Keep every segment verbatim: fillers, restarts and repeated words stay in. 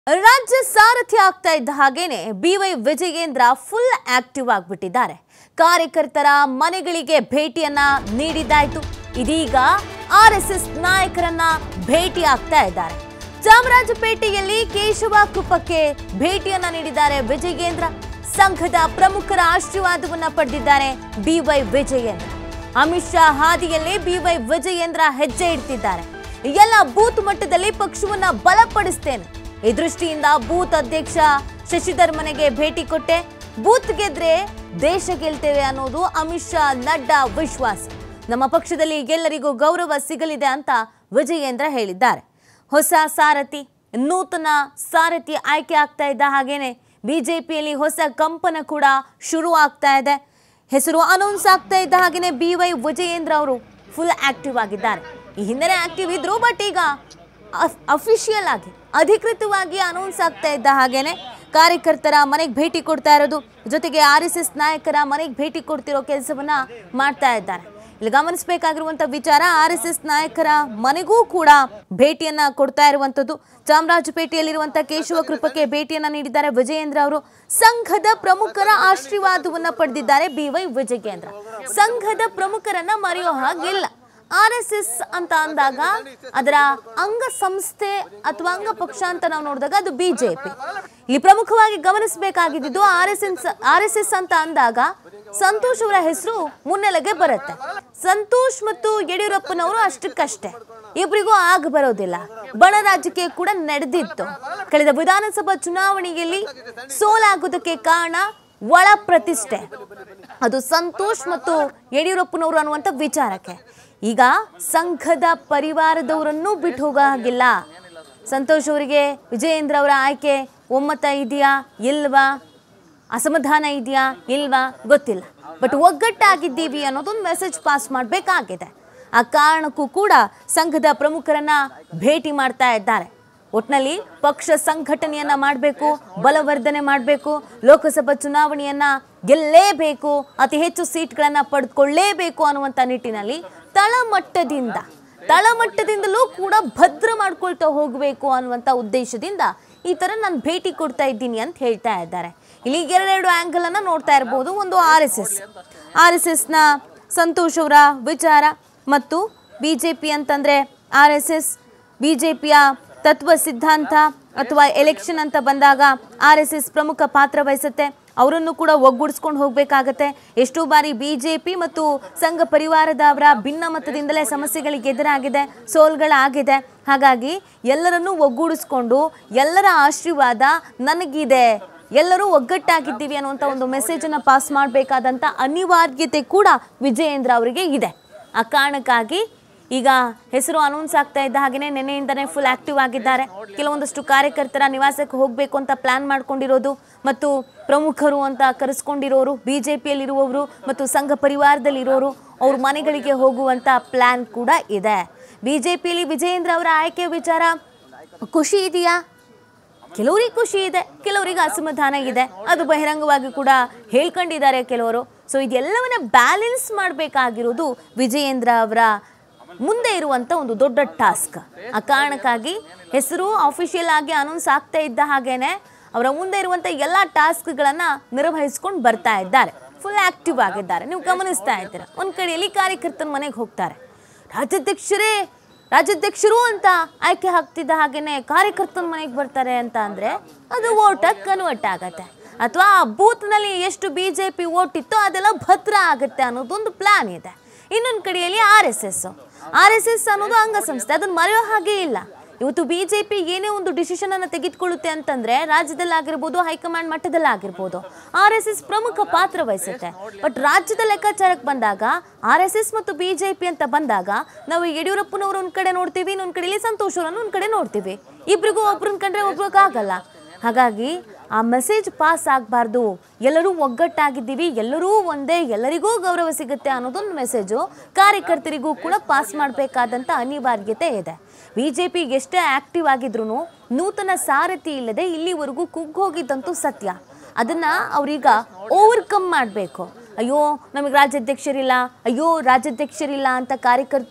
ರಾಜ್ಯ ಸಾರಥಿ ಆಗ್ತಾ ಇದ್ದ ಹಾಗೇನೆ ಬಿವೈ ವಿಜಯೇಂದ್ರ ಫುಲ್ ಆಕ್ಟಿವ್ ಆಗಿಬಿಟ್ಟಿದ್ದಾರೆ. ಕಾರ್ಯಕರ್ತರ ಮನೆಗಳಿಗೆ ಭೇಟಿಯನ್ನ ನೀಡಿದ್ದಾಯ್ತು. ಇದೀಗ ಆರ್ಎಸ್ಎಸ್ ನಾಯಕರನ್ನ ಭೇಟಿ ಆಗ್ತಾ ಇದ್ದಾರೆ. ಚಾಮರಾಜಪೇಟೆಯಲ್ಲಿ ಕೇಶವ ಕೃಪಕ್ಕೆ ಭೇಟಿಯನ್ನ ನೀಡಿದ್ದಾರೆ ವಿಜಯೇಂದ್ರ. ಸಂಘದ ಪ್ರಮುಖರ ಆಶೀರ್ವಾದವನ್ನ ಪಡೆದಿದ್ದಾರೆ ಬಿವೈ ವಿಜಯೇಂದ್ರ. ಅಮಿತ್ ಶಾ ಹಾದಿಯಲ್ಲೇ ಬಿವೈ ವಿಜಯೇಂದ್ರ ಹೆಜ್ಜೆ ಇಡ್ತಿದ್ದಾರೆ. ಎಲ್ಲ ಬೂತ್ ಮಟ್ಟದಲ್ಲಿ ಪಕ್ಷವನ್ನ ಬಲಪಡಿಸ್ತೇನೆ, ಈ ದೃಷ್ಟಿಯಿಂದ ಬೂತ್ ಅಧ್ಯಕ್ಷ ಶಶಿಧರ್ ಮನೆಗೆ ಭೇಟಿ ಕೊಟ್ಟೆ, ಬೂತ್ ಗೆದ್ರೆ ದೇಶ ಗೆಲ್ತೇವೆ ಅನ್ನೋದು ಅಮಿತ್ ಶಾ ನಡ್ಡಾ ವಿಶ್ವಾಸ. ನಮ್ಮ ಪಕ್ಷದಲ್ಲಿ ಎಲ್ಲರಿಗೂ ಗೌರವ ಸಿಗಲಿದೆ ಅಂತ ವಿಜಯೇಂದ್ರ ಹೇಳಿದ್ದಾರೆ. ಹೊಸ ಸಾರಥಿ ನೂತನ ಸಾರಥಿ ಆಯ್ಕೆ ಆಗ್ತಾ ಇದ್ದ ಹಾಗೇನೆ ಬಿಜೆಪಿಯಲ್ಲಿ ಹೊಸ ಕಂಪನ ಕೂಡ ಶುರು ಆಗ್ತಾ ಇದೆ. ಹೆಸರು ಅನೌನ್ಸ್ ಆಗ್ತಾ ಇದ್ದ ಹಾಗೇನೆ ಬಿವೈ ವಿಜಯೇಂದ್ರ ಅವರು ಫುಲ್ ಆಕ್ಟಿವ್ ಆಗಿದ್ದಾರೆ. ಈ ಹಿಂದೆ ಆಕ್ಟಿವ್ ಇದ್ರು, ಬಟ್ ಈಗ ಅಫಿಷಿಯಲ್ ಆಗಿ ಅಧಿಕೃತವಾಗಿ ಅನೌನ್ಸ್ ಆಗ್ತಾ ಇದ್ದ ಹಾಗೇನೆ ಕಾರ್ಯಕರ್ತರ ಮನೆಗೆ ಭೇಟಿ ಕೊಡ್ತಾ ಇರೋದು, ಜೊತೆಗೆ ಆರ್ ಎಸ್ ಎಸ್ ನಾಯಕರ ಮನೆಗೆ ಭೇಟಿ ಕೊಡ್ತಿರೋ ಕೆಲಸವನ್ನ ಮಾಡ್ತಾ ಇದ್ದಾರೆ. ಇಲ್ಲಿ ಗಮನಿಸಬೇಕಾಗಿರುವಂತ ವಿಚಾರ, ಆರ್ ಎಸ್ ಎಸ್ ನಾಯಕರ ಮನೆಗೂ ಕೂಡ ಭೇಟಿಯನ್ನ ಕೊಡ್ತಾ ಇರುವಂತದ್ದು. ಚಾಮರಾಜಪೇಟೆಯಲ್ಲಿರುವಂತ ಕೇಶವ ಕೃಪಕ್ಕೆ ಭೇಟಿಯನ್ನ ನೀಡಿದ್ದಾರೆ ವಿಜಯೇಂದ್ರ ಅವರು. ಸಂಘದ ಪ್ರಮುಖರ ಆಶೀರ್ವಾದವನ್ನ ಪಡೆದಿದ್ದಾರೆ ಬಿವೈ ವಿಜಯೇಂದ್ರ. ಸಂಘದ ಪ್ರಮುಖರನ್ನ ಮರೆಯೋ ಹಾಗಿಲ್ಲ. ಆರ್ ಎಸ್ ಎಸ್ ಅಂತ ಅಂದಾಗ ಅದರ ಅಂಗ ಸಂಸ್ಥೆ ಅಥವಾ ಅಂಗ ಪಕ್ಷ ಅಂತ ನಾವು ನೋಡಿದಾಗ ಅದು ಬಿಜೆಪಿ. ಇಲ್ಲಿ ಪ್ರಮುಖವಾಗಿ ಗಮನಿಸಬೇಕಾಗಿದ್ದು R S S R S S ಅಂತ ಅಂದಾಗ ಸಂತೋಷ್ ಅವರ ಹೆಸರು ಮುನ್ನೆಲೆಗೆ ಬರುತ್ತೆ. ಸಂತೋಷ್ ಮತ್ತು ಯಡಿಯೂರಪ್ಪನವರು ಅಷ್ಟಕ್ಕಷ್ಟೇ, ಇಬ್ಬರಿಗೂ ಆಗ ಬರೋದಿಲ್ಲ. ಬಣ ರಾಜಕೀಯ ಕೂಡ ನಡೆದಿತ್ತು. ಕಳೆದ ವಿಧಾನಸಭಾ ಚುನಾವಣೆಯಲ್ಲಿ ಸೋಲಾಗುವುದಕ್ಕೆ ಕಾರಣ ಒಳ ಪ್ರತಿಷ್ಠೆ, ಅದು ಸಂತೋಷ್ ಮತ್ತು ಯಡಿಯೂರಪ್ಪನವರು ಅನ್ನುವಂಥ ವಿಚಾರಕ್ಕೆ. ಈಗ ಸಂಘದ ಪರಿವಾರದವರನ್ನು ಬಿಟ್ಟು ಹೋಗೋ ಹಾಗಿಲ್ಲ. ಸಂತೋಷ್ ಅವರಿಗೆ ವಿಜಯೇಂದ್ರ ಅವರ ಆಯ್ಕೆ ಒಮ್ಮತ ಇದೆಯಾ ಇಲ್ವಾ, ಅಸಮಾಧಾನ ಇದೆಯಾ ಇಲ್ವಾ ಗೊತ್ತಿಲ್ಲ, ಬಟ್ ಒಗ್ಗಟ್ಟಾಗಿದ್ದೀವಿ ಅನ್ನೋದೊಂದು ಮೆಸೇಜ್ ಪಾಸ್ ಮಾಡಬೇಕಾಗಿದೆ. ಆ ಕಾರಣಕ್ಕೂ ಕೂಡ ಸಂಘದ ಪ್ರಮುಖರನ್ನ ಭೇಟಿ ಮಾಡ್ತಾ ಇದ್ದಾರೆ. ಒಟ್ಟಿನಲ್ಲಿ ಪಕ್ಷ ಸಂಘಟನೆಯನ್ನ ಮಾಡಬೇಕು, ಬಲವರ್ಧನೆ ಮಾಡಬೇಕು, ಲೋಕಸಭಾ ಚುನಾವಣೆಯನ್ನ ಗೆಲ್ಲೇಬೇಕು, ಅತಿ ಹೆಚ್ಚು ಸೀಟ್ಗಳನ್ನ ಪಡೆದುಕೊಳ್ಳೇಬೇಕು ಅನ್ನುವಂಥ ನಿಟ್ಟಿನಲ್ಲಿ ತಳಮಟ್ಟದಿಂದ ತಳಮಟ್ಟದಿಂದಲೂ ಕೂಡ ಭದ್ರ ಮಾಡ್ಕೊಳ್ತಾ ಹೋಗಬೇಕು ಅನ್ನುವಂಥ ಉದ್ದೇಶದಿಂದ ಈ ಥರ ನಾನು ಭೇಟಿ ಕೊಡ್ತಾ ಇದ್ದೀನಿ ಅಂತ ಹೇಳ್ತಾ ಇದ್ದಾರೆ. ಇಲ್ಲಿ ಎರಡೆರಡು ಆ್ಯಂಗಲ್ ಅನ್ನ ನೋಡ್ತಾ ಇರ್ಬೋದು. ಒಂದು R S S R S ಎಸ್ನ ಸಂತೋಷ್ ಅವರ ವಿಚಾರ, ಮತ್ತು ಬಿ ಜೆ ಪಿ ಅಂತಂದರೆ R S S B J ಪಿಯ ತತ್ವ ಸಿದ್ಧಾಂತ ಅಥವಾ ಎಲೆಕ್ಷನ್ ಅಂತ ಬಂದಾಗ ಆರ್ ಎಸ್ ಎಸ್ ಪ್ರಮುಖ ಪಾತ್ರ ವಹಿಸುತ್ತೆ. ಅವರನ್ನು ಕೂಡ ಒಗ್ಗೂಡಿಸ್ಕೊಂಡು ಹೋಗಬೇಕಾಗತ್ತೆ. ಎಷ್ಟೋ ಬಾರಿ ಬಿ ಜೆ ಪಿ ಮತ್ತು ಸಂಘ ಪರಿವಾರದವರ ಭಿನ್ನಮತದಿಂದಲೇ ಸಮಸ್ಯೆಗಳಿಗೆ ಎದುರಾಗಿದೆ, ಸೋಲ್ಗಳಾಗಿದೆ. ಹಾಗಾಗಿ ಎಲ್ಲರನ್ನೂ ಒಗ್ಗೂಡಿಸ್ಕೊಂಡು ಎಲ್ಲರ ಆಶೀರ್ವಾದ ನನಗಿದೆ, ಎಲ್ಲರೂ ಒಗ್ಗಟ್ಟಾಗಿದ್ದೀವಿ ಅನ್ನುವಂಥ ಒಂದು ಮೆಸೇಜನ್ನು ಪಾಸ್ ಮಾಡಬೇಕಾದಂಥ ಅನಿವಾರ್ಯತೆ ಕೂಡ ವಿಜಯೇಂದ್ರ ಅವರಿಗೆ ಇದೆ. ಆ ಕಾರಣಕ್ಕಾಗಿ ಈಗ ಹೆಸರು ಅನೌನ್ಸ್ ಆಗ್ತಾ ಇದ್ದ ಹಾಗೆಯೇ ನಿನ್ನೆಯಿಂದನೇ ಫುಲ್ ಆಕ್ಟಿವ್ ಆಗಿದ್ದಾರೆ. ಕೆಲವೊಂದಷ್ಟು ಕಾರ್ಯಕರ್ತರ ನಿವಾಸಕ್ಕೆ ಹೋಗಬೇಕು ಅಂತ ಪ್ಲಾನ್ ಮಾಡ್ಕೊಂಡಿರೋದು, ಮತ್ತು ಪ್ರಮುಖರು ಅಂತ ಕರೆಸ್ಕೊಂಡಿರೋರು, ಬಿ ಜೆ ಪಿಯಲ್ಲಿರುವವರು ಮತ್ತು ಸಂಘ ಪರಿವಾರದಲ್ಲಿರೋರು ಅವ್ರ ಮನೆಗಳಿಗೆ ಹೋಗುವಂಥ ಪ್ಲ್ಯಾನ್ ಕೂಡ ಇದೆ. ಬಿ ಜೆ ಪಿಯಲ್ಲಿ ವಿಜಯೇಂದ್ರ ಅವರ ಆಯ್ಕೆ ವಿಚಾರ ಖುಷಿ ಇದೆಯಾ? ಕೆಲವರಿಗೆ ಖುಷಿ ಇದೆ, ಕೆಲವರಿಗೆ ಅಸಮಾಧಾನ ಇದೆ. ಅದು ಬಹಿರಂಗವಾಗಿ ಕೂಡ ಹೇಳ್ಕೊಂಡಿದ್ದಾರೆ ಕೆಲವರು. ಸೊ ಇದೆಲ್ಲವನ್ನ ಬ್ಯಾಲೆನ್ಸ್ ಮಾಡಬೇಕಾಗಿರೋದು ವಿಜಯೇಂದ್ರ ಅವರ ಮುಂದೆ ಇರುವಂಥ ಒಂದು ದೊಡ್ಡ ಟಾಸ್ಕ್. ಆ ಕಾರಣಕ್ಕಾಗಿ ಹೆಸರು ಅಫಿಷಿಯಲ್ ಆಗಿ ಅನೌನ್ಸ್ ಆಗ್ತಾ ಇದ್ದ ಹಾಗೇನೆ ಅವರ ಮುಂದೆ ಇರುವಂಥ ಎಲ್ಲ ಟಾಸ್ಕ್ಗಳನ್ನು ನಿರ್ವಹಿಸ್ಕೊಂಡು ಬರ್ತಾ ಇದ್ದಾರೆ. ಫುಲ್ ಆಕ್ಟಿವ್ ಆಗಿದ್ದಾರೆ. ನೀವು ಗಮನಿಸ್ತಾ ಇದ್ದೀರಾ, ಒಂದು ಕಡೆಯಲ್ಲಿ ಕಾರ್ಯಕರ್ತನ ಮನೆಗೆ ಹೋಗ್ತಾರೆ. ರಾಜ್ಯಾಧ್ಯಕ್ಷರೇ ರಾಜ್ಯಾಧ್ಯಕ್ಷರು ಅಂತ ಆಯ್ಕೆ ಆಗ್ತಿದ್ದ ಹಾಗೇನೆ ಕಾರ್ಯಕರ್ತನ ಮನೆಗೆ ಬರ್ತಾರೆ ಅಂತ ಅಂದರೆ ಅದು ವೋಟಾಗಿ ಕನ್ವರ್ಟ್ ಆಗತ್ತೆ, ಅಥವಾ ಆ ಬೂತ್ನಲ್ಲಿ ಎಷ್ಟು ಬಿ ಜೆ ಪಿ ವೋಟ್ ಇತ್ತೋ ಅದೆಲ್ಲ ಭದ್ರ ಆಗುತ್ತೆ ಅನ್ನೋದೊಂದು ಪ್ಲಾನ್ ಇದೆ. ಇನ್ನೊಂದು ಕಡೆಯಲ್ಲಿ R S S R S S ಅನ್ನೋದು ಅಂಗಸಂಸ್ಥೆ, ಅದನ್ನು ಮರೆಯೋ ಹಾಗೆ ಇಲ್ಲ. ಇವತ್ತು ಬಿ ಜೆ ಪಿ ಏನೇ ಒಂದು ಡಿಸಿಷನ್ ಅನ್ನು ತೆಗೆದುಕೊಳ್ಳುತ್ತೆ ಅಂತಂದ್ರೆ ರಾಜ್ಯದಲ್ಲಾಗಿರ್ಬೋದು, ಹೈಕಮಾಂಡ್ ಮಟ್ಟದಲ್ಲಾಗಿರ್ಬೋದು, ಆರ್ ಎಸ್ ಎಸ್ ಪ್ರಮುಖ ಪಾತ್ರ ವಹಿಸುತ್ತೆ. ಬಟ್ ರಾಜ್ಯದ ಲೆಕ್ಕಾಚಾರಕ್ಕೆ ಬಂದಾಗ ಆರ್ ಎಸ್ ಎಸ್ ಮತ್ತು ಬಿ ಜೆ ಪಿ ಅಂತ ಬಂದಾಗ ನಾವು ಯಡಿಯೂರಪ್ಪನವರು ಒಂದು ಕಡೆ ನೋಡ್ತೀವಿ, ಇನ್ನೊಂದು ಕಡೆಯಲ್ಲಿ ಸಂತೋಷ್ ಅವರನ್ನು ಒಂದು ಕಡೆ ನೋಡ್ತೀವಿ. ಇಬ್ರಿಗೂ ಒಬ್ರನ್ನ ಕಂಡ್ರೆ ಒಬ್ರಿಗಾಗಲ್ಲ. ಹಾಗಾಗಿ ಆ ಮೆಸೇಜ್ ಪಾಸ್ ಆಗಬಾರ್ದು, ಎಲ್ಲರೂ ಒಗ್ಗಟ್ಟಾಗಿದ್ದೀವಿ, ಎಲ್ಲರೂ ಒಂದೇ, ಎಲ್ಲರಿಗೂ ಗೌರವ ಸಿಗುತ್ತೆ ಅನ್ನೋದೊಂದು ಮೆಸೇಜು ಕಾರ್ಯಕರ್ತರಿಗೂ ಕೂಡ ಪಾಸ್ ಮಾಡಬೇಕಾದಂಥ ಅನಿವಾರ್ಯತೆ ಇದೆ. ಬಿ ಜೆ ಪಿ ಎಷ್ಟೇ ಆ್ಯಕ್ಟಿವ್ ಆಗಿದ್ರು ನೂತನ ಸಾರಥಿ ಇಲ್ಲದೆ ಇಲ್ಲಿವರೆಗೂ ಕುಗ್ಗೋಗಿದ್ದಂತೂ ಸತ್ಯ. ಅದನ್ನು ಅವರೀಗ ಓವರ್ಕಮ್ ಮಾಡಬೇಕು. ಅಯ್ಯೋ ನಮಗೆ ರಾಜ್ಯಾಧ್ಯಕ್ಷರಿಲ್ಲ, ಅಯ್ಯೋ ರಾಜ್ಯಾಧ್ಯಕ್ಷರಿಲ್ಲ ಅಂತ ಕಾರ್ಯಕರ್ತರು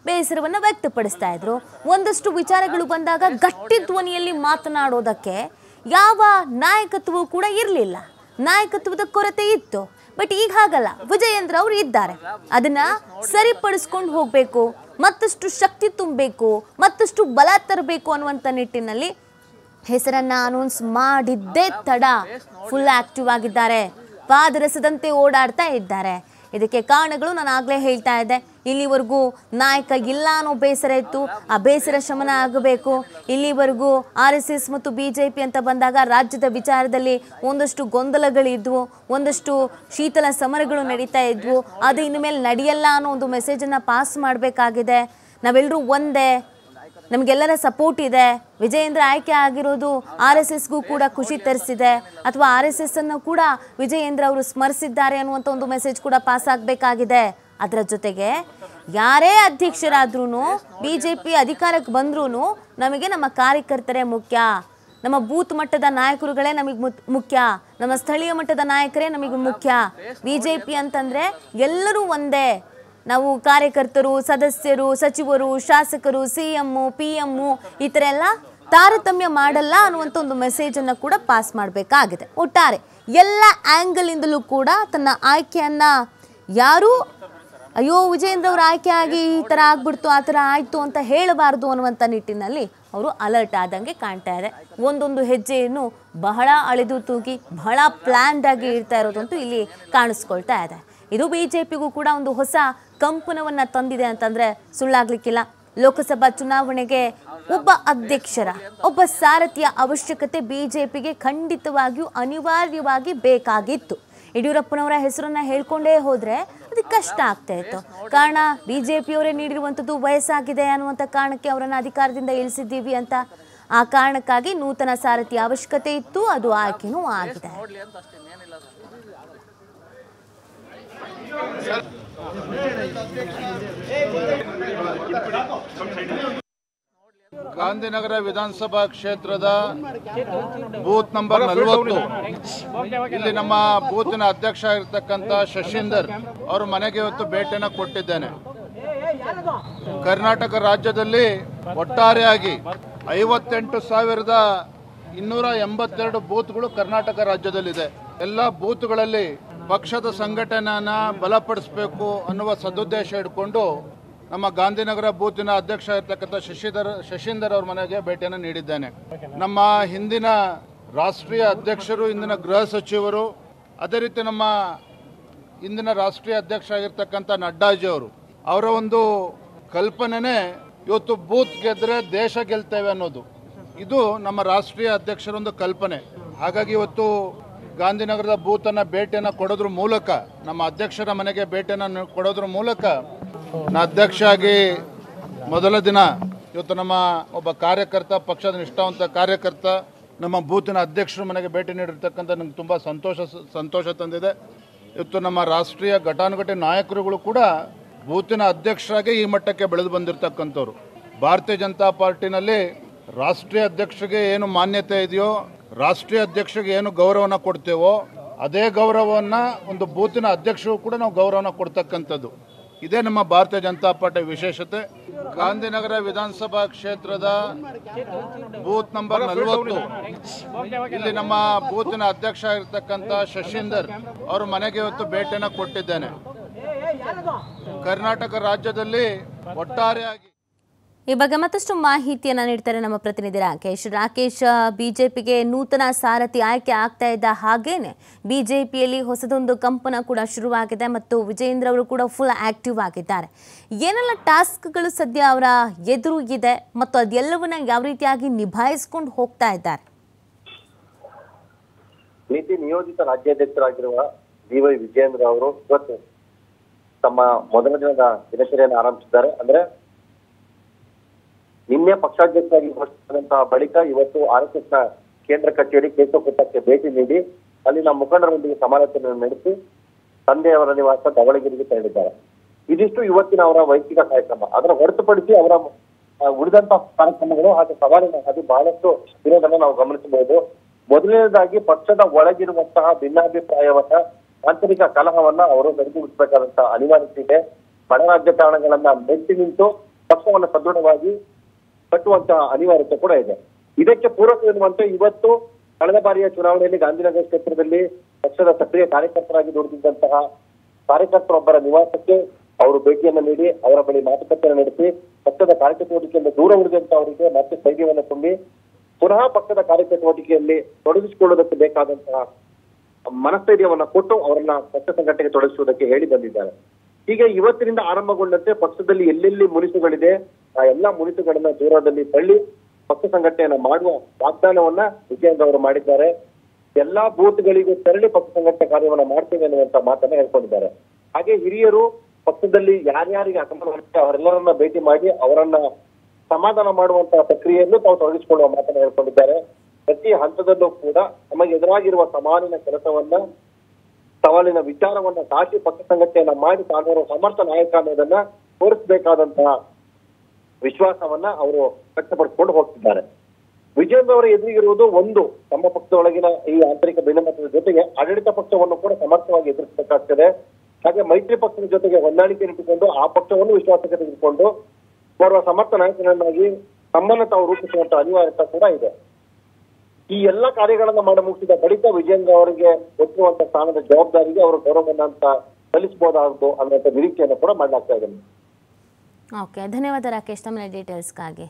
ಬೇಸರವನ್ನು ವ್ಯಕ್ತಪಡಿಸ್ತಾ ಇದ್ರು. ಒಂದಷ್ಟು ವಿಚಾರಗಳು ಬಂದಾಗ ಗಟ್ಟಿ ಧ್ವನಿಯಲ್ಲಿ ಮಾತನಾಡೋದಕ್ಕೆ ಯಾವ ನಾಯಕತ್ವವೂ ಕೂಡ ಇರಲಿಲ್ಲ, ನಾಯಕತ್ವದ ಕೊರತೆ ಇತ್ತು. ಬಟ್ ಈಗ ಹಾಗಲ್ಲ, ವಿಜಯೇಂದ್ರ ಅವರು ಇದ್ದಾರೆ, ಅದನ್ನ ಸರಿಪಡಿಸ್ಕೊಂಡು ಹೋಗಬೇಕು, ಮತ್ತಷ್ಟು ಶಕ್ತಿ ತುಂಬಬೇಕು, ಮತ್ತಷ್ಟು ಬಲ ತರಬೇಕು ಅನ್ನುವಂಥ ನಿಟ್ಟಿನಲ್ಲಿ ಹೆಸರನ್ನ ಅನೌನ್ಸ್ ಮಾಡಿದ್ದೇ ತಡ ಫುಲ್ ಆಕ್ಟಿವ್ ಆಗಿದ್ದಾರೆ, ಪಾದರಸದಂತೆ ಓಡಾಡ್ತಾ ಇದ್ದಾರೆ. ಇದಕ್ಕೆ ಕಾರಣಗಳು ನಾನು ಆಗಲೇ ಹೇಳ್ತಾ ಇದ್ದೆ, ಇಲ್ಲಿವರೆಗೂ ನಾಯಕ ಇಲ್ಲ ಅನ್ನೋ ಬೇಸರ ಇತ್ತು, ಆ ಬೇಸರ ಶಮನ ಆಗಬೇಕು. ಇಲ್ಲಿವರೆಗೂ ಆರ್ ಎಸ್ ಎಸ್ ಮತ್ತು ಬಿ ಜೆ ಪಿ ಅಂತ ಬಂದಾಗ ರಾಜ್ಯದ ವಿಚಾರದಲ್ಲಿ ಒಂದಷ್ಟು ಗೊಂದಲಗಳಿದ್ವು, ಒಂದಷ್ಟು ಶೀತಲ ಸಮರಗಳು ನಡೀತಾ ಇದ್ವು. ಅದು ಇನ್ನು ಮೇಲೆ ನಡೆಯಲ್ಲ ಅನ್ನೋ ಒಂದು ಮೆಸೇಜನ್ನು ಪಾಸ್ ಮಾಡಬೇಕಾಗಿದೆ. ನಾವೆಲ್ಲರೂ ಒಂದೇ, ನಮಗೆಲ್ಲರ ಸಪೋರ್ಟ್ ಇದೆ, ವಿಜಯೇಂದ್ರ ಆಯ್ಕೆ ಆಗಿರೋದು ಆರ್ ಎಸ್ ಎಸ್ಗೂ ಕೂಡ ಖುಷಿ ತರಿಸಿದೆ, ಅಥವಾ ಆರ್ ಎಸ್ ಎಸ್ ಅನ್ನು ಕೂಡ ವಿಜಯೇಂದ್ರ ಅವರು ಸ್ಮರಿಸಿದ್ದಾರೆ ಅನ್ನುವಂಥ ಒಂದು ಮೆಸೇಜ್ ಕೂಡ ಪಾಸ್ ಆಗಬೇಕಾಗಿದೆ. ಅದರ ಜೊತೆಗೆ ಯಾರೇ ಅಧ್ಯಕ್ಷರಾದ್ರೂ, ಬಿ ಜೆ ಪಿ ಅಧಿಕಾರಕ್ಕೆ ಬಂದ್ರೂ ನಮಗೆ ನಮ್ಮ ಕಾರ್ಯಕರ್ತರೇ ಮುಖ್ಯ, ನಮ್ಮ ಬೂತ್ ಮಟ್ಟದ ನಾಯಕರುಗಳೇ ನಮಗೆ ಮುಖ್ಯ, ನಮ್ಮ ಸ್ಥಳೀಯ ಮಟ್ಟದ ನಾಯಕರೇ ನಮಗೆ ಮುಖ್ಯ. ಬಿ ಜೆ ಪಿ ಅಂತಂದರೆ ಎಲ್ಲರೂ ಒಂದೇ, ನಾವು ಕಾರ್ಯಕರ್ತರು, ಸದಸ್ಯರು, ಸಚಿವರು, ಶಾಸಕರು, ಸಿ ಎಮ್ಮು, ಪಿ ಎಮ್ಮು ಈ ಥರ ಎಲ್ಲ ತಾರತಮ್ಯ ಮಾಡಲ್ಲ ಅನ್ನುವಂಥ ಒಂದು ಮೆಸೇಜನ್ನು ಕೂಡ ಪಾಸ್ ಮಾಡಬೇಕಾಗಿದೆ. ಒಟ್ಟಾರೆ ಎಲ್ಲ ಆ್ಯಂಗಲಿಂದಲೂ ಕೂಡ ತನ್ನ ಆಯ್ಕೆಯನ್ನು ಯಾರೂ ಅಯ್ಯೋ ವಿಜಯೇಂದ್ರ ಅವರು ಆಯ್ಕೆ ಆಗಿ ಈ ಥರ ಆಗ್ಬಿಡ್ತು, ಆ ಥರ ಆಯಿತು ಅಂತ ಹೇಳಬಾರ್ದು ಅನ್ನುವಂಥ ನಿಟ್ಟಿನಲ್ಲಿ ಅವರು ಅಲರ್ಟ್ ಆದಂಗೆ ಕಾಣ್ತಾ ಇದೆ. ಒಂದೊಂದು ಹೆಜ್ಜೆಯನ್ನು ಬಹಳ ಅಳೆದು ತೂಗಿ ಬಹಳ ಪ್ಲ್ಯಾನ್ಡ್ ಆಗಿ ಇರ್ತಾ ಇರೋದಂತೂ ಇಲ್ಲಿ ಕಾಣಿಸ್ಕೊಳ್ತಾ ಇದೆ. ಇದು ಬಿ ಜೆ ಪಿಗೂ ಕೂಡ ಒಂದು ಹೊಸ ಕಂಪನವನ್ನು ತಂದಿದೆ ಅಂತಂದರೆ ಸುಳ್ಳಾಗಲಿಕ್ಕಿಲ್ಲ. ಲೋಕಸಭಾ ಚುನಾವಣೆಗೆ ಒಬ್ಬ ಅಧ್ಯಕ್ಷರ, ಒಬ್ಬ ಸಾರಥಿಯ ಅವಶ್ಯಕತೆ ಬಿ ಜೆ ಪಿಗೆ ಖಂಡಿತವಾಗಿಯೂ ಅನಿವಾರ್ಯವಾಗಿ ಬೇಕಾಗಿತ್ತು. ಯಡಿಯೂರಪ್ಪನವರ ಹೆಸರನ್ನು ಹೇಳ್ಕೊಂಡೇ ಹೋದರೆ ಅದಕ್ಕೆ ಕಷ್ಟ ಆಗ್ತಾ ಇತ್ತು. ಕಾರಣ ಬಿ ಜೆ ಪಿಯವರೇ ನೀಡಿರುವಂಥದ್ದು ವಯಸ್ಸಾಗಿದೆ ಅನ್ನುವಂಥ ಕಾರಣಕ್ಕೆ ಅವರನ್ನು ಅಧಿಕಾರದಿಂದ ಇಳಿಸಿದ್ದೀವಿ ಅಂತ. ಆ ಕಾರಣಕ್ಕಾಗಿ ನೂತನ ಸಾರಥಿಯ ಅವಶ್ಯಕತೆ ಇತ್ತು, ಅದು ಆಯ್ಕೆನೂ ಆಗಿದೆ. ಗಾಂಧಿನಗರ ವಿಧಾನಸಭಾ ಕ್ಷೇತ್ರದ ಬೂತ್ ನಂಬರ್ ನಲವತ್ತು, ಇಲ್ಲಿ ನಮ್ಮ ಬೂತಿನ ಅಧ್ಯಕ್ಷ ಆಗಿರ್ತಕ್ಕಂಥ ಶಶೀಂದರ್ ಅವರ ಮನೆಗೆ ಇವತ್ತು ಭೇಟಿಯನ್ನು ಕೊಟ್ಟಿದ್ದೇನೆ. ಕರ್ನಾಟಕ ರಾಜ್ಯದಲ್ಲಿ ಒಟ್ಟಾರೆಯಾಗಿ ಐವತ್ತೆಂಟು ಸಾವಿರದ ಇನ್ನೂರ ಎಂಬತ್ತೆರಡು ಬೂತ್ಗಳು ಕರ್ನಾಟಕ ರಾಜ್ಯದಲ್ಲಿದೆ. ಎಲ್ಲ ಬೂತ್ಗಳಲ್ಲಿ ಪಕ್ಷದ ಸಂಘಟನೆಯನ್ನ ಬಲಪಡಿಸಬೇಕು ಅನ್ನುವ ಸದುದ್ದೇಶ ಇಟ್ಕೊಂಡು ನಮ್ಮ ಗಾಂಧಿನಗರ ಬೂತಿನ ಅಧ್ಯಕ್ಷ ಇರ್ತಕ್ಕಂಥ ಶಶಿಧರ್ ಶಶೀಂದರ್ ಅವ್ರ ಮನೆಗೆ ಭೇಟಿಯನ್ನು ನೀಡಿದ್ದೇನೆ. ನಮ್ಮ ಹಿಂದಿನ ರಾಷ್ಟ್ರೀಯ ಅಧ್ಯಕ್ಷರು, ಇಂದಿನ ಗೃಹ ಸಚಿವರು, ಅದೇ ರೀತಿ ನಮ್ಮ ಇಂದಿನ ರಾಷ್ಟ್ರೀಯ ಅಧ್ಯಕ್ಷ ಆಗಿರ್ತಕ್ಕಂಥ ನಡ್ಡಾಜಿ ಅವರು, ಅವರ ಒಂದು ಕಲ್ಪನೆನೇ ಇವತ್ತು ಬೂತ್ ಗೆದ್ರೆ ದೇಶ ಗೆಲ್ತೇವೆ ಅನ್ನೋದು. ಇದು ನಮ್ಮ ರಾಷ್ಟ್ರೀಯ ಅಧ್ಯಕ್ಷರ ಒಂದು ಕಲ್ಪನೆ. ಹಾಗಾಗಿ ಇವತ್ತು ಗಾಂಧಿನಗರದ ಬೂತನ್ನು ಭೇಟಿಯನ್ನು ಕೊಡೋದ್ರ ಮೂಲಕ, ನಮ್ಮ ಅಧ್ಯಕ್ಷರ ಮನೆಗೆ ಭೇಟಿಯನ್ನು ಕೊಡೋದ್ರ ಮೂಲಕ, ನಾ ಅಧ್ಯಕ್ಷ ಆಗಿ ಮೊದಲ ದಿನ ಇವತ್ತು ನಮ್ಮ ಒಬ್ಬ ಕಾರ್ಯಕರ್ತ, ಪಕ್ಷದ ನಿಷ್ಠಾವಂತ ಕಾರ್ಯಕರ್ತ, ನಮ್ಮ ಬೂತಿನ ಅಧ್ಯಕ್ಷರ ಮನೆಗೆ ಭೇಟಿ ನೀಡಿರ್ತಕ್ಕಂಥ ನಂಗೆ ತುಂಬ ಸಂತೋಷ ಸಂತೋಷ ತಂದಿದೆ. ಇವತ್ತು ನಮ್ಮ ರಾಷ್ಟ್ರೀಯ ಘಟಾನುಘಟಿ ನಾಯಕರುಗಳು ಕೂಡ ಬೂತಿನ ಅಧ್ಯಕ್ಷರಾಗಿ ಈ ಮಟ್ಟಕ್ಕೆ ಬೆಳೆದು ಬಂದಿರತಕ್ಕಂಥವ್ರು. ಭಾರತೀಯ ಜನತಾ ಪಾರ್ಟಿನಲ್ಲಿ ರಾಷ್ಟ್ರೀಯ ಅಧ್ಯಕ್ಷರಿಗೆ ಏನು ಮಾನ್ಯತೆ ಇದೆಯೋ, ರಾಷ್ಟ್ರೀಯ ಅಧ್ಯಕ್ಷರಿಗೆ ಏನು ಗೌರವನ ಕೊಡ್ತೇವೋ, ಅದೇ ಗೌರವವನ್ನು ಒಂದು ಬೂತಿನ ಅಧ್ಯಕ್ಷರು ಕೂಡ ನಾವು ಗೌರವನ ಕೊಡ್ತಕ್ಕಂಥದ್ದು. ಇದೇ ನಮ್ಮ ಭಾರತೀಯ ಜನತಾ ಪಾರ್ಟಿ ವಿಶೇಷತೆ. ಗಾಂಧಿನಗರ ವಿಧಾನಸಭಾ ಕ್ಷೇತ್ರದ ಬೂತ್ ನಂಬರ್ ನಲವತ್ತು, ಇಲ್ಲಿ ನಮ್ಮ ಬೂತಿನ ಅಧ್ಯಕ್ಷ ಆಗಿರ್ತಕ್ಕಂಥ ಶಶೀಂದರ್ ಅವರ ಮನೆಗೆ ಇವತ್ತು ಭೇಟಿಯನ್ನು ಕೊಟ್ಟಿದ್ದೇನೆ. ಕರ್ನಾಟಕ ರಾಜ್ಯದಲ್ಲಿ ಒಟ್ಟಾರೆಯಾಗಿ ಈ ಬಗ್ಗೆ ಮತ್ತಷ್ಟು ಮಾಹಿತಿಯನ್ನು ನೀಡ್ತಾರೆ ನಮ್ಮ ಪ್ರತಿನಿಧಿ ರಾಕೇಶ್. ರಾಕೇಶ್, ಬಿಜೆಪಿಗೆ ನೂತನ ಸಾರಥಿ ಆಯ್ಕೆ ಆಗ್ತಾ ಇದ್ದ ಹಾಗೇನೆ ಬಿಜೆಪಿಯಲ್ಲಿ ಹೊಸದೊಂದು ಕಂಪನ ಕೂಡ ಶುರುವಾಗಿದೆ ಮತ್ತು ವಿಜಯೇಂದ್ರ ಅವರು ಕೂಡ ಫುಲ್ ಆಕ್ಟಿವ್ ಆಗಿದ್ದಾರೆ. ಏನೆಲ್ಲ ಟಾಸ್ಕ್ಗಳು ಸದ್ಯ ಅವರ ಎದುರು ಇದೆ ಮತ್ತು ಅದೆಲ್ಲವನ್ನ ಯಾವ ರೀತಿಯಾಗಿ ನಿಭಾಯಿಸಿಕೊಂಡು ಹೋಗ್ತಾ ಇದ್ದಾರೆ? ನೀತಿ ನಿಯೋಜಿತ ರಾಜ್ಯಾಧ್ಯಕ್ಷರಾಗಿರುವ ಡಿ ವೈ ವಿಜಯೇಂದ್ರ ಅವರು ಇವತ್ತು ತಮ್ಮ ಮೊದಲ ದಿನದ ದಿನಚರಿಯನ್ನು ಆರಂಭಿಸಿದ್ದಾರೆ. ಅಂದ್ರೆ ನಿನ್ನೆ ಪಕ್ಷಾಧ್ಯಕ್ಷರಾಗಿ ಘೋಷಿಸಿದಂತಹ ಬಳಿಕ ಇವತ್ತು ಆರ್ ಎಸ್ ಎಸ್ ನ ಕೇಂದ್ರ ಕಚೇರಿ ಕೇಶವಪುರಕ್ಕೆ ಭೇಟಿ ನೀಡಿ ಅಲ್ಲಿನ ಮುಖಂಡರೊಂದಿಗೆ ಸಮಾಲೋಚನೆ ನಡೆಸಿ ತಂದೆಯವರ ನಿವಾಸ ಧವಳಗಿರಿಗೆ ತೆರಳಿದ್ದಾರೆ. ಇದಿಷ್ಟು ಇವತ್ತಿನ ಅವರ ವೈಯಕ್ತಿಕ ಕಾರ್ಯಕ್ರಮ. ಅದರ ಹೊರತುಪಡಿಸಿ ಅವರ ಉಳಿದಂತಹ ಕಾರ್ಯಕ್ರಮಗಳು ಹಾಗೂ ಸವಾಲಿನ ಅದು ಬಹಳಷ್ಟು ಇರೋದನ್ನ ನಾವು ಗಮನಿಸಬಹುದು. ಮೊದಲನೇದಾಗಿ ಪಕ್ಷದ ಒಳಗಿರುವಂತಹ ಭಿನ್ನಾಭಿಪ್ರಾಯವನ್ನ, ಆಂತರಿಕ ಕಲಹವನ್ನ ಅವರು ಸರಿದೂಗಿಸಬೇಕಾದಂತಹ ಅನಿವಾರ್ಯತೆ ಇದೆ. ಬಡ ರಾಜಕಾರಣಗಳನ್ನ ಮೆಟ್ಟಿ ನಿಂತು ಪಕ್ಷವನ್ನು ಸದೃಢವಾಗಿ ಕಟ್ಟುವಂತಹ ಅನಿವಾರ್ಯತೆ ಕೂಡ ಇದೆ. ಇದಕ್ಕೆ ಪೂರಕ ಎನ್ನುವಂತೆ ಇವತ್ತು ಕಳೆದ ಬಾರಿಯ ಚುನಾವಣೆಯಲ್ಲಿ ಗಾಂಧಿನಗರ ಕ್ಷೇತ್ರದಲ್ಲಿ ಪಕ್ಷದ ಸಕ್ರಿಯ ಕಾರ್ಯಕರ್ತರಾಗಿ ದುಡಿದಿದ್ದಂತಹ ಕಾರ್ಯಕರ್ತರೊಬ್ಬರ ನಿವಾಸಕ್ಕೆ ಅವರು ಭೇಟಿಯನ್ನು ನೀಡಿ ಅವರ ಬಳಿ ಮಾತುಕತೆಯನ್ನು ನಡೆಸಿ ಪಕ್ಷದ ಕಾರ್ಯಚಟುವಟಿಕೆಯಿಂದ ದೂರ ಉಳಿದಂತ ಅವರಿಗೆ ಮತ್ತೆ ಸ್ಥೈರ್ಯವನ್ನು ತುಂಬಿ ಪುನಃ ಪಕ್ಷದ ಕಾರ್ಯಚಟುವಟಿಕೆಯಲ್ಲಿ ತೊಡಗಿಸಿಕೊಳ್ಳುವುದಕ್ಕೆ ಬೇಕಾದಂತಹ ಮನಸ್ಥೈರ್ಯವನ್ನ ಕೊಟ್ಟು ಅವರನ್ನ ಪಕ್ಷ ಸಂಘಟನೆಗೆ ತೊಡಗಿಸುವುದಕ್ಕೆ ಹೇಳಿ ಬಂದಿದ್ದಾರೆ. ಹೀಗೆ ಇವತ್ತಿನಿಂದ ಆರಂಭಗೊಂಡಂತೆ ಪಕ್ಷದಲ್ಲಿ ಎಲ್ಲೆಲ್ಲಿ ಮುನಿಸುಗಳಿದೆ ಆ ಎಲ್ಲಾ ಮುನಿಸುಗಳನ್ನ ದೂರದಲ್ಲಿ ತಳ್ಳಿ ಪಕ್ಷ ಸಂಘಟನೆಯನ್ನ ಮಾಡುವ ವಾಗ್ದಾನವನ್ನ ವಿಜಯೇಂದ್ರ ಅವರು ಮಾಡಿದ್ದಾರೆ. ಎಲ್ಲಾ ಬೂತ್ಗಳಿಗೂ ತೆರಳಿ ಪಕ್ಷ ಸಂಘಟನೆ ಕಾರ್ಯವನ್ನ ಮಾಡ್ತೇವೆ ಅನ್ನುವಂತ ಮಾತನ್ನ ಹೇಳ್ಕೊಂಡಿದ್ದಾರೆ. ಹಾಗೆ ಹಿರಿಯರು ಪಕ್ಷದಲ್ಲಿ ಯಾರ್ಯಾರಿಗೆ ಅಸಮಾಧಾನ ಅವರೆಲ್ಲರನ್ನ ಭೇಟಿ ಮಾಡಿ ಅವರನ್ನ ಸಮಾಧಾನ ಮಾಡುವಂತಹ ಪ್ರಕ್ರಿಯೆಯನ್ನು ತಾವು ತೊಡಗಿಸಿಕೊಳ್ಳುವ ಮಾತನ್ನ ಹೇಳ್ಕೊಂಡಿದ್ದಾರೆ. ಪ್ರತಿ ಹಂತದಲ್ಲೂ ಕೂಡ ನಮಗೆ ಎದುರಾಗಿರುವ ಸವಾಲಿನ ಕೆಲಸವನ್ನ ಸವಾಲಿನ ವಿಚಾರವನ್ನ ದಾಟಿ ಪಕ್ಷ ಸಂಘಟನೆಯನ್ನ ಮಾಡಿ ತಾನು ಸಮರ್ಥ ನಾಯಕ ಅನ್ನೋದನ್ನ ತೋರಿಸಬೇಕಾದಂತಹ ವಿಶ್ವಾಸವನ್ನ ಅವರು ವ್ಯಕ್ತಪಡಿಸಿಕೊಂಡು ಹೋಗ್ತಿದ್ದಾರೆ. ವಿಜಯೇಂದ್ರ ಅವರ ಎದುರಿಗಿರುವುದು ಒಂದು ತಮ್ಮ ಪಕ್ಷದೊಳಗಿನ ಈ ಆಂತರಿಕ ಭಿನ್ನಮತದ ಜೊತೆಗೆ ಆಡಳಿತ ಪಕ್ಷವನ್ನು ಕೂಡ ಸಮರ್ಥವಾಗಿ ಎದುರಿಸಬೇಕಾಗ್ತದೆ. ಹಾಗೆ ಮೈತ್ರಿ ಪಕ್ಷದ ಜೊತೆಗೆ ಹೊಂದಾಣಿಕೆ ಇಟ್ಟುಕೊಂಡು ಆ ಪಕ್ಷವನ್ನು ವಿಶ್ವಾಸಕ್ಕೆ ತೆಗೆದುಕೊಂಡು ಬರುವ ಸಮರ್ಥ ನಾಯಕನನ್ನಾಗಿ ತಮ್ಮನ್ನು ತಾವು ರೂಪಿಸುವಂತ ಅನಿವಾರ್ಯತೆ ಕೂಡ ಇದೆ. ಈ ಎಲ್ಲ ಕಾರ್ಯಗಳನ್ನ ಮಾಡಿ ಮುಗಿಸಿದ ಬಳಿಕ ವಿಜಯೇಂದ್ರ ಅವರಿಗೆ ಗೊತ್ತಿರುವಂತ ಸ್ಥಾನದ ಜವಾಬ್ದಾರಿಗೆ ಅವರು ಗೌರವವನ್ನ ಅಂತ ಸಲ್ಲಿಸಬಹುದಾಗದು ಅನ್ನುವಂಥ ನಿರೀಕ್ಷೆಯನ್ನು ಕೂಡ ಮಾಡಲಾಗ್ತಾ ಇದೆ. ಓಕೆ, ಧನ್ಯವಾದ ರಾಕೇಶ್ ತಮ್ಮ ಡೀಟೇಲ್ಸ್ಗಾಗಿ.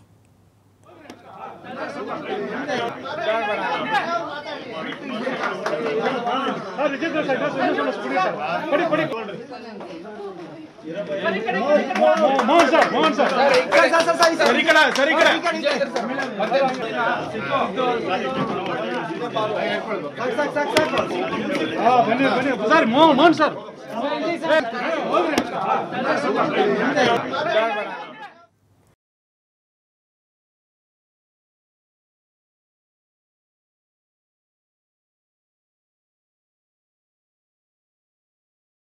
ಮೋಹನ್ ಸರ್ ಮೋಹನ್ ಸರ್ ಸರಿ ಕಡ ಸರಿ ಕಡ ಬನ್ನಿ ಬನ್ನಿ ಸರ್ ಮೋಹನ್ ಮೋಹನ್ ಸರ್